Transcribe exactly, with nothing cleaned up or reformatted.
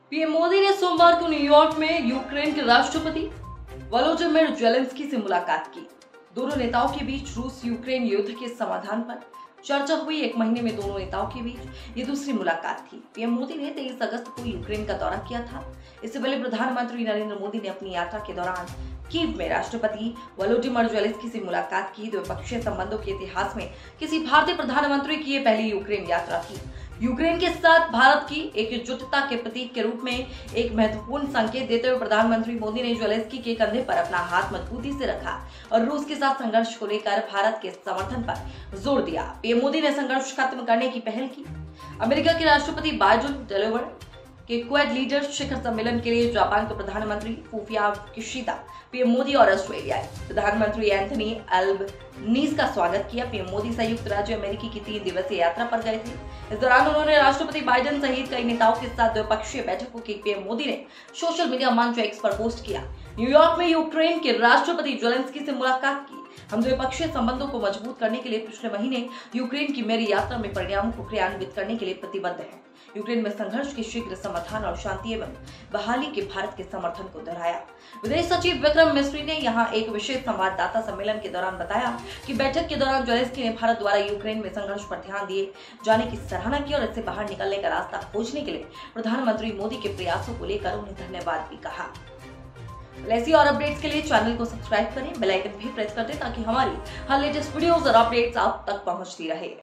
PM Modi ने सोमवार को न्यूयॉर्क में यूक्रेन के राष्ट्रपति वोलोडिमिर ज़ेलेंस्की से मुलाकात की। दोनों नेताओं के बीच रूस यूक्रेन युद्ध के समाधान पर चर्चा हुई। एक महीने में दोनों नेताओं के बीच ये दूसरी मुलाकात थी। पीएम मोदी ने तेईस अगस्त को यूक्रेन का दौरा किया था। इससे पहले प्रधानमंत्री नरेंद्र मोदी ने अपनी यात्रा के दौरान कीव में राष्ट्रपति वोलोडिमिर ज़ेलेंस्की से मुलाकात की। द्विपक्षीय संबंधों के इतिहास में किसी भारतीय प्रधानमंत्री की ये पहली यूक्रेन यात्रा थी। यूक्रेन के साथ भारत की एकजुटता के प्रतीक के रूप में एक महत्वपूर्ण संकेत देते हुए प्रधानमंत्री मोदी ने ज़ेलेंस्की के कंधे पर अपना हाथ मजबूती से रखा और रूस के साथ संघर्ष को लेकर भारत के समर्थन पर जोर दिया। पीएम मोदी ने संघर्ष खत्म करने की पहल की। अमेरिका के राष्ट्रपति बाइडेन डेलावेयर के क्वाड लीडर शिखर सम्मेलन के लिए जापान के प्रधानमंत्री फुमियो किशिदा, पीएम मोदी और ऑस्ट्रेलिया प्रधानमंत्री एंथनी एल्बनीज का स्वागत किया। पीएम मोदी संयुक्त राज्य अमेरिकी की तीन दिवसीय यात्रा पर गए थे। इस दौरान उन्होंने राष्ट्रपति बाइडेन सहित कई नेताओं के साथ द्विपक्षीय बैठकों की। पीएम मोदी ने सोशल मीडिया मंच एक्स पर पोस्ट किया, न्यूयॉर्क में यूक्रेन के राष्ट्रपति ज़ेलेंस्की से मुलाकात की। हम द्विपक्षीय संबंधों को मजबूत करने के लिए पिछले महीने यूक्रेन की मेरी यात्रा में परिणामों को क्रियान्वित करने के लिए प्रतिबद्ध हैं। यूक्रेन में संघर्ष के शीघ्र समाधान और शांति एवं बहाली के भारत के समर्थन को दोहराया। विदेश सचिव विक्रम मिस्री ने यहां एक विशेष संवाददाता सम्मेलन के दौरान बताया कि बैठक के दौरान ज़ेलेंस्की ने भारत द्वारा यूक्रेन में संघर्ष पर ध्यान दिए जाने की सराहना की और इससे बाहर निकलने का रास्ता खोजने के लिए प्रधानमंत्री मोदी के प्रयासों को लेकर उन्हें धन्यवाद भी कहा। ऐसी और अपडेट्स के लिए चैनल को सब्सक्राइब करें, बेल आइकन भी प्रेस कर दें ताकि हमारी हर लेटेस्ट वीडियोस और अपडेट्स आप तक पहुंचती रहे।